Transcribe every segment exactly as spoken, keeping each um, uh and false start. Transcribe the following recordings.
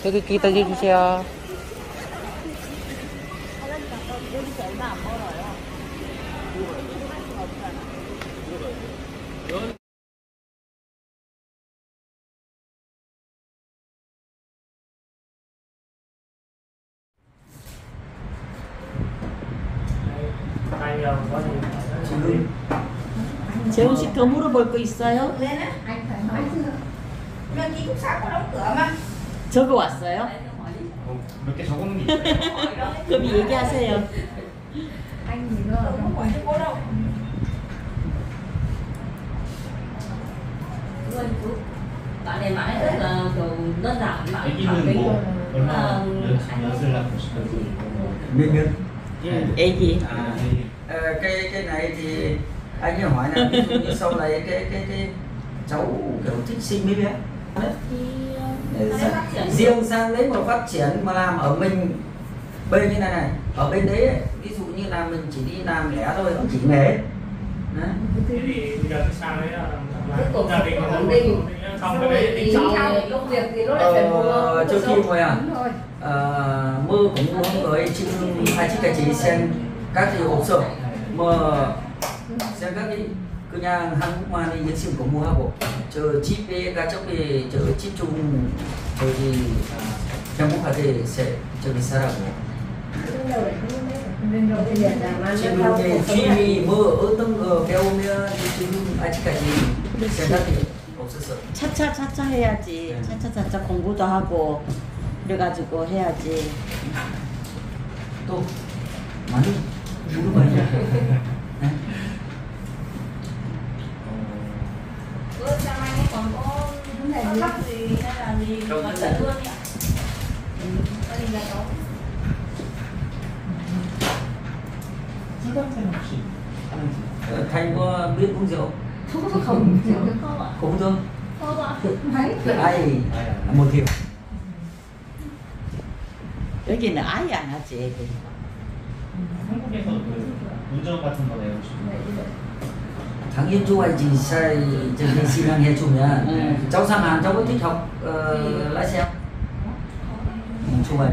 여기 기다려 주세요. 지금 재훈 씨 더 물어볼 거 있어요? lên á anh thoải mái chưa nhưng ký túc xá có đóng cửa mà 적어 왔어요? 몇 개 적어놓은 게 있어요. 그럼 얘기하세요. anh thì nó không phải cho cô đâu bạn này bạn ấy rất là kiểu đơn giản, bạn ấy thẳng 애기는 tính 뭐 얼마 là 연- 연습을 하고 싶어요? biết biết 응, 애기. 아, 네. ờ, cái cái này thì anh ấy hỏi là ví dụ như sau này cái cái cái cháu kiểu thích sinh mấy bé đấy. Để sa- riêng sang đấy mà phát triển mà làm ở mình bên như này này ở bên đấy ấy, ví dụ như là mình chỉ đi làm lẻ thôi không chỉ nghề đấy. Thế thì bây giờ cái sang đấy là Cái làm cuộc gia đình sống nó ổn định. xong Xong cái rồi đấy thì tính sau. sau công việc thì nó lại phải phù hợp Ờ, với trước cuộc khi sống. thôi à Đúng rồi. ờ, mơ cũng muốn với 지금 아직까지 xem các cái 없어 뭐 생각이 그냥 한국만 열심히 공부하고 저 집에 가족이 저 집중 저기 행복하게 세- 저기 살라고 Nên đầu tiên là mang theo 지금의 cuộc sống này. 취미 뭐 어떤 거 배우면 지금 아직까지 생각이 없었어. 차차 차차 해야지. 네. 차차 차차 공부도 하고 그래가지고 해야지. 또 많이 물어봐야 네? Bữa sang anh ấy còn có thắc mắc gì hay là gì Không. còn giận luôn nhỉ? Gia đình nhà cháu 수강생 혹시 하는지? Ờ, thầy có biết uống rượu không không không ạ không thương không ạ mấy ai một thiểu 여기는 아예 안 하지 애들. 한국에서 그 운전 같은 거 내고 싶어요. 당연히 좋아하지 sai 저기 시간 해주면 응. cháu sang Hàn cháu có thích học ờ, lái xe không? 응, 좋아해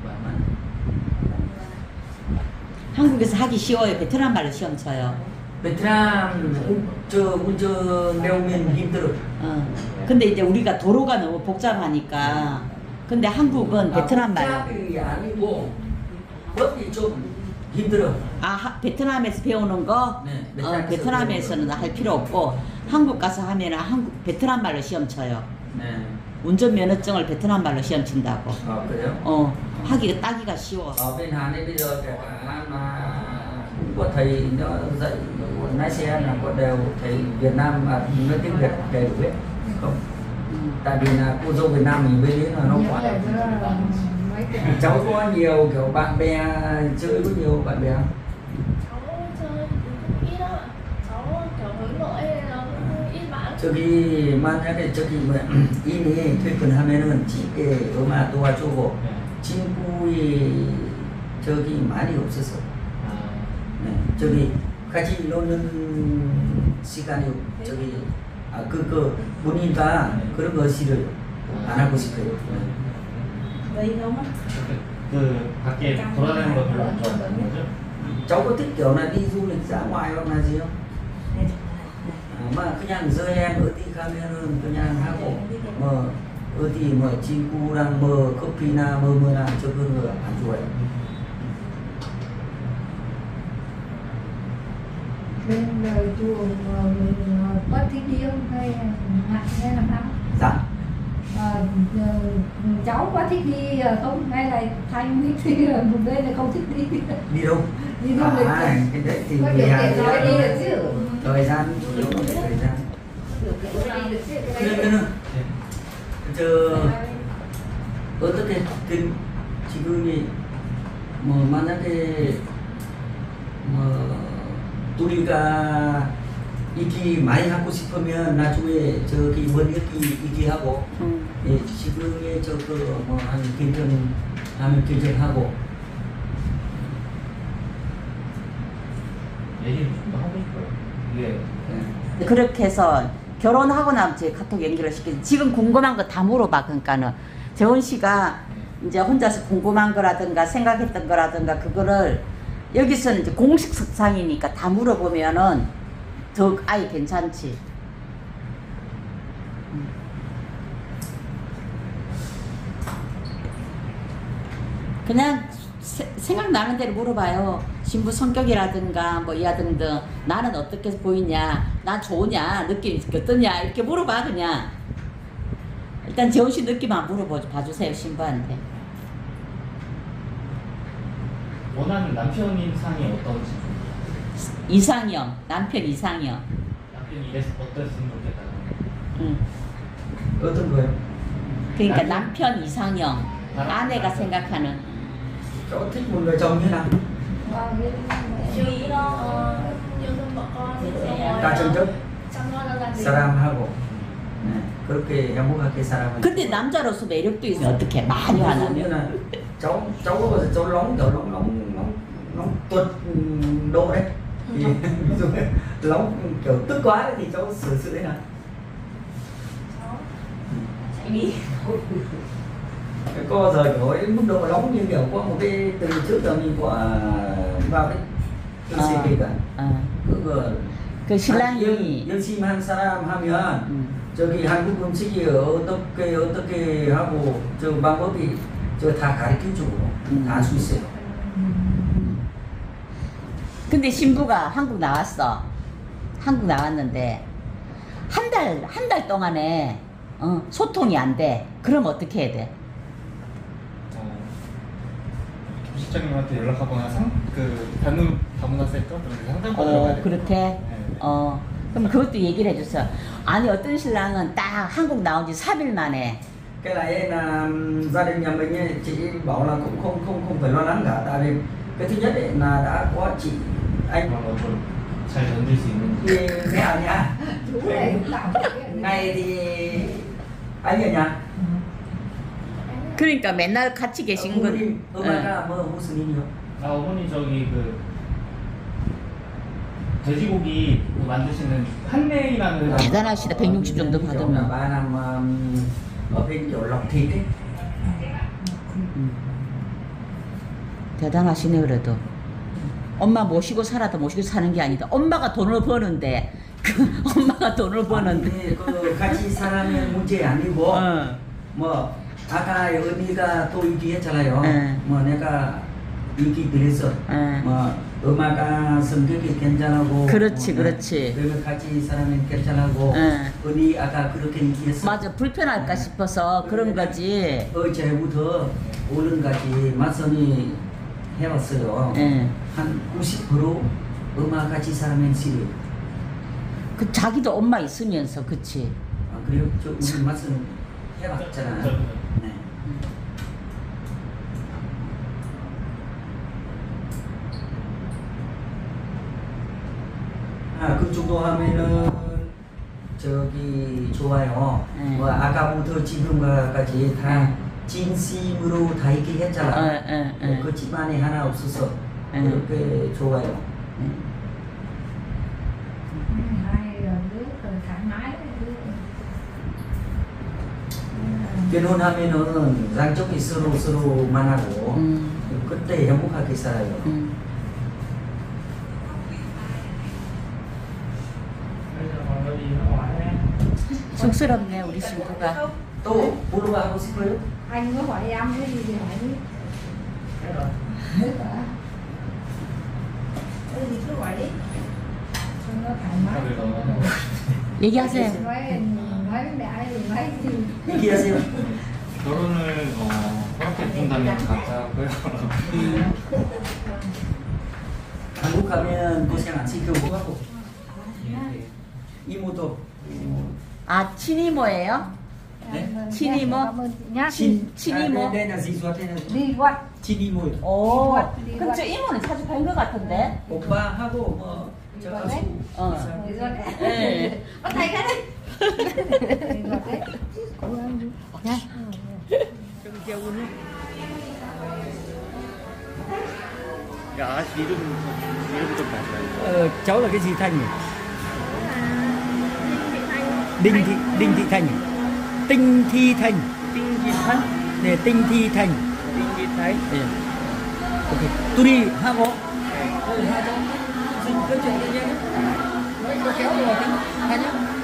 한국에서 하기 쉬워요. 베트남 말로 시험 쳐요. 베트남 운- 저 운전 배우면 힘들어 어. 근데 이제 우리가 도로가 너무 복잡하니까. 근데 한국은 베트남 말로. 복잡이 아니고 법이 좀 힘들어 아 하- 베트남에서 배우는 거? 네, 어, 베트남에서 베트남에서는 할 필요 없고 한국 가서 하면은 한국 베트남 말로 시험 쳐요. 네. 운전 면허증을 베트남 말로 시험 친다고. 아 그래요? 어 하기가 따기가 쉬워. Ở bên Hàn ấy bây giờ kể cả mà cũng có thầy nó dạy lái xe là có đều thầy Việt Nam mà nói tiếng Việt đầy đủ hết không? 음. Tại vì là cô dâu Việt Nam mình bên đấy là nó quá cháu có nhiều kiểu bạn bè chơi có nhiều bạn bè không? cháu chơi ít lắm ạ. Cháu kiểu hướng nội nên là cũng ít bạn. 저기 만약에 저기 뭐 이미 퇴근 하면은 집에 엄마 도와주고 네. 친구의 저기 많이 없었어. 아, 네, 저기 같이 노는 시간이 저기 아그 그 본인가 그런 거 싫어요. 안 하고 싶어요. Đấy đâu mất 그 밖에 돌아다니는 거 별로 안 좋아하는 거죠? cháu có thích kiểu là đi du lịch dã ngoại hoặc là gì không? 아, 막 그냥 여행 어디 가면은 그냥 하고 뭐 어디 뭐 친구랑 뭐 커피나 뭐 뭐나 저 그런 거 안 좋아해요. bên đời chùa mà mình có thích đi không hay hay hay làm sao Dạ. Ờ, ờ, cháu có thích đi ờ, không hay là Thanh thích đi rồi một bên là không thích đi Đi đâu? đi du lịch À, cái đấy thì có người điều Hàn kiện thì nói đi là được chứ thời gian chủ yếu là về thời gian. điều kiện đi được chứ cái 그래, đấy 그는 저 어떻게 그 지금이 뭐 만약에 뭐 우리가 이기 많이 하고 싶으면 나중에 저기 먼 얘기 얘기하고 음. 예, 지금의 저그 뭐한 괜찮하면 괜찮하고 얘기를 좀 더 하고 싶어요. 이게 예. 그렇게 해서 결혼하고 나면 제 카톡 연결을 시키지. 지금 궁금한 거 다 물어봐. 그러니까는 재원 씨가 이제 혼자서 궁금한 거라든가 생각했던 거라든가 그거를 여기서는 이제 공식 석상이니까 다 물어보면은 더 아예 괜찮지. 그냥 세, 생각나는 대로 물어봐요. 신부 성격이라든가 뭐 이하 등등 나는 어떻게 보이냐, 난 좋으냐, 느낌이 어떠냐 이렇게 물어봐. 그냥 일단 재원 씨 느낌만 물어봐주세요 신부한테. 원하는 남편인 상이 어떤지. 이상형, 남편 이상형. 남편이 이랬 어땠으면 좋겠다. 응. 어떤 거요? 그러니까 남편? 남편 이상형, 아내가 생각하는. Cháu thích một người chồng như nào? Vâng, như Suy nghĩ đó. Ờ, nhiều hơn vợ con thì sẽ 가정적 chăm lo cho gia đình. 사람하고 네, 그렇게 행복하게 살아가는. 근데 남자로서 매력도 있어. 어떻게 많이 ví dụ như 화나면. là cháu cháu có bao giờ cháu nóng kiểu nóng nóng nóng nóng tuột độ đấy thì ví dụ như nóng kiểu tức quá đấy, thì cháu xử sự thế nào? Chạy đi. Có bao giờ kiểu ấy, mức độ nóng như kiểu có một cái từ trước giờ mình có vào cái cái 어, gì cả 어. 그거 그 신랑이 열심히 사람 하면 음. 저기 한국 음식이 어떻게 어떻게 하고 저 방법이 저 다 가르쳐 주고 음. 다 할 수 있어요. 근데 신부가 한국 나왔어. 한국 나왔는데 한 달 한 달 동안에 어, 소통이 안 돼. 그럼 어떻게 해야 돼? 어, 조실장님한테 연락하거나 상, 그 다문 다문화센터 그런 데 상담 받으러 가야 어 돼요. 그렇게. 네. 어 그럼 그것도 얘기를 해줬어. 아니 어떤 신랑은 딱 한국 나온 지 삼 일 만에. Cái này là gia đình nhà mình ấy, chị bảo là cũng không không không phải lo lắng cả, tại vì cái thứ nhất ấy là đã có chị anh 그런 걸좀잘 견딜 수 있는. thì mẹ ở nhà, chú này cũng tạo ngày thì anh ở nhà. 그러니까 맨날 같이 계신 건. 어머님, 어. 엄마가 뭐 무슨 일이요? 아 어머니 저기 그 돼지고기 그 만드시는 한내이라는 대단하시다. 백육십 정도 Kiểu là 받으면. ba làm um, ở bên kiểu lọc thịt ấy. 음. 대단하시네 그래도. 엄마 모시고 살아도 모시고 사는 게 아니다. 엄마가 돈을 버는데 그 엄마가 돈을 버는데. 아니, 그 같이 살면 문제 아니고 어. 뭐 아까 언니가 또 얘기했잖아요. 네. 뭐 내가 얘기 드렸어. 네. 뭐 엄마가 성격이 괜찮고. 그렇지, 뭐, 그렇지. 그러면 같이 살면 괜찮고. 네. 언니 아까 그렇게 얘기했어. 맞아 불편할까 싶어서 그런 거지. 어제부터 오늘까지 맞선이 해왔어요. 예. 한 구십 퍼센트 엄마 같이 살면 싫어요. 그 자기도 엄마 있으면서 그치. 아, 그래요? 저 우리 맞선 해봤잖아. 저- 저- 네. 아, 그 정도 하면은 저기 좋아요. 네. 뭐 아까부터 지금까지 다 진심으로 다 얘기했잖아. 어, 어, 어. 그 집안에 하나 없어서 네. 그렇게 좋아요. hai đứa rồi thoải mái. 결혼하면은 양쪽이 서로 서로 만나고 음. 그때 행복하게 살아요. 음. Bây giờ còn có gì nữa hỏi em? 쑥스럽네 우리 신부가. 또 뭐가 하고 싶어요? Anh có hỏi em cái gì thì hỏi đi. Thế rồi. Hết rồi. Ừ thì cứ hỏi đi. Cho nó thoải mái. 다들 너무 얘기하세요. Nói nói với mẹ thì nói gì. 얘기하세요. 결혼을 어, 허락해 준다면 가자고요. 한국 가면 고생 안 시키고 하고 이모도 아 친이모예요? 네? 친이모? Cảm ơn chị nhá. 친 친이모. 아, đây là gì ruột đây là Đi quạt. 친이모. 오. 그럼 저 이모는 사주팔 것 같은데. 오빠하고 뭐 저 가수 어. Người ruột đấy. 예. Bắt tay cái đi. Người ruột đấy. Cố gắng đi. Nha. 야, 이름 이름 좀 말해요. ờ, cháu là cái gì Thanh nhỉ? Đinh Thị Đinh Thị Thanh. Tinh Thi Thanh. 띵기탄? để tinh thi thành. Tinh Thi Thành. Iya. Oke, tu đi ha bố. Ừ, hai cháu. Xin nói chuyện với nhau nhé. Nói cho khéo rồi tính. Hai nhá.